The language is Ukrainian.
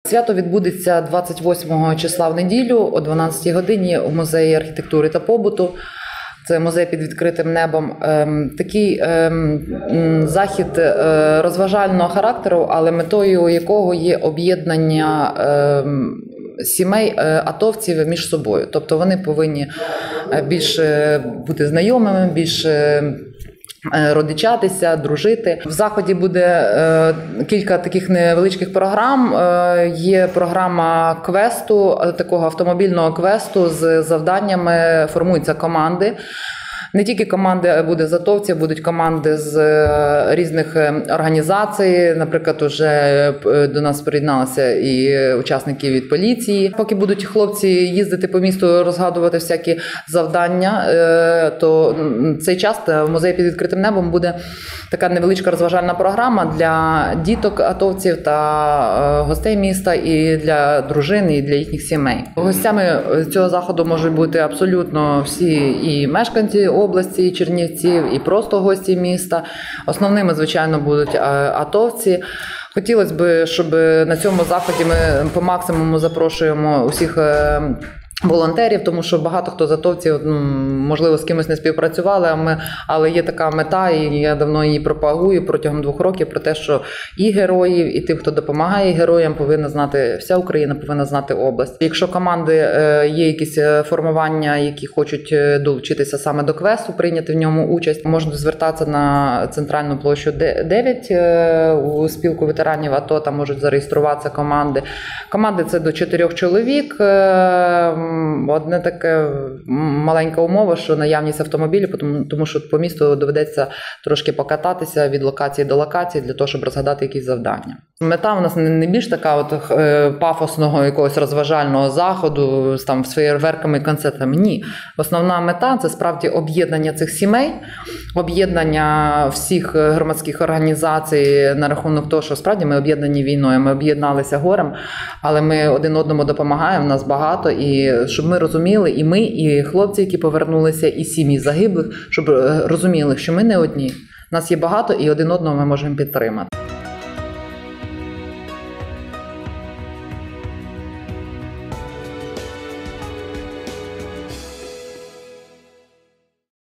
Свято відбудеться 28 числа в неділю о 12 годині у Музеї архітектури та побуту. Це музей під відкритим небом. Такий захід розважального характеру, але метою якого є об'єднання сімей атовців між собою. Тобто вони повинні більше бути знайомими, більше родичатися, дружити. В заході буде кілька таких невеличких програм. Є програма квесту, такого автомобільного квесту з завданнями, формуються команди. Не тільки команди буде з атовців, будуть команди з різних організацій. Наприклад, вже до нас приєдналися і учасники від поліції. Поки будуть хлопці їздити по місту, розгадувати всякі завдання, то цей час в музеї під відкритим небом буде така невеличка розважальна програма для діток атовців та гостей міста, і для дружин, і для їхніх сімей. Гостями цього заходу можуть бути абсолютно всі і мешканці області, і Чернівців, і просто гості міста. Основними, звичайно, будуть атовці. Хотілося б, щоб на цьому заході ми по максимуму запрошуємо усіх волонтерів, тому що багато хто з атовців, можливо, з кимось не співпрацювали, але є така мета, і я давно її пропагую протягом 2 років, про те, що і героїв, і тим, хто допомагає героям, повинна знати, вся Україна повинна знати область. Якщо команди є якісь формування, які хочуть долучитися саме до квесту, прийняти в ньому участь, можна звертатися на центральну площу 9 у спілку ветеранів АТО, там можуть зареєструватися команди. Команди – це до 4 чоловік. Одне таке маленька умова, що наявність автомобілів, тому що по місту доведеться трошки покататися від локації до локації для того, щоб розгадати якісь завдання. Мета у нас не більш така от пафосного якогось розважального заходу з там феєрверками і концертами. Ні. Основна мета – це справді об'єднання цих сімей, об'єднання всіх громадських організацій на рахунок того, що справді ми об'єднані війною, ми об'єдналися горем, але ми один одному допомагаємо, нас багато, і щоб ми розуміли, і ми, і хлопці, які повернулися, і сім'ї загиблих, щоб розуміли, що ми не одні. Нас є багато, і один одного ми можемо підтримати.